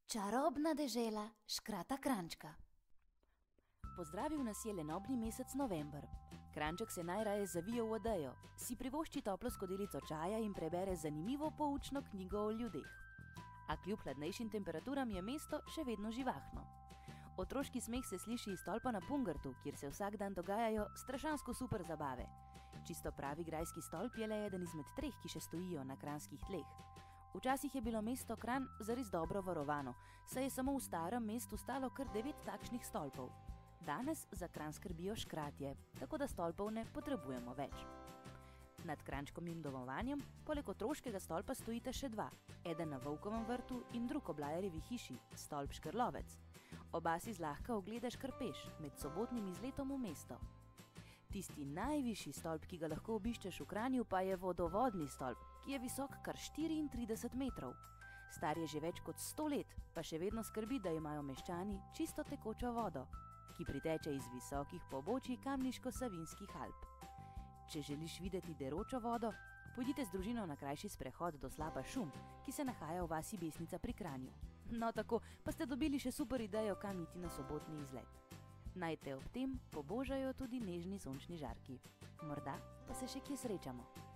Čarobna dežela Škrata Kranjčka. Pozdravil nas je lenobni mesec november. Kranjček se najraje zavije v odejo, si privošči toplo skodelico čaja in prebere zanimivo poučno knjigo o ljudeh. A kljub hladnejšim temperaturam je mesto še vedno živahno. Otroški smeh se sliši iz stolpa na Pungartu, kjer se vsak dan dogajajo strašansko super zabave. Čisto pravi grajski stolp je le eden izmed 3, ki še stojijo na kranjskih tleh. Včasih je bilo mesto Kranj zares dobro varovano, saj je samo v starem mestu stalo kar 9 takšnih stolpov. Danes za Kranj skrbijo škratje, tako da stolpov ne potrebujemo več. Nad Kranjčkovim domovanjem poleg otroškega stolpa stojita še 2, eden na Volkovem vrtu in drug ob Lajerjevi hiši, stolp Škrlovec. Oba si zlahka ogledaš Krpeš med sobotnim izletom v mesto. Tisti najvišji stolp, ki ga lahko obiščeš v Kranju, pa je vodovodni stolp, ki je visok kar 34 metrov. Star je že več kot 100 let, pa še vedno skrbi, da imajo meščani čisto tekočo vodo, ki priteče iz visokih pobočij Kamniško-Savinjskih Alp. Če želiš videti deročo vodo, pojdite z družino na krajši sprehod do slapa Šum, ki se nahaja v vasi Besnica pri Kranju. No tako, pa ste dobili še super idejo, kam iti na sobotni izlet. Naj te ob tem pobožajo tudi nežni sončni žarki. Morda pa se še kje srečamo.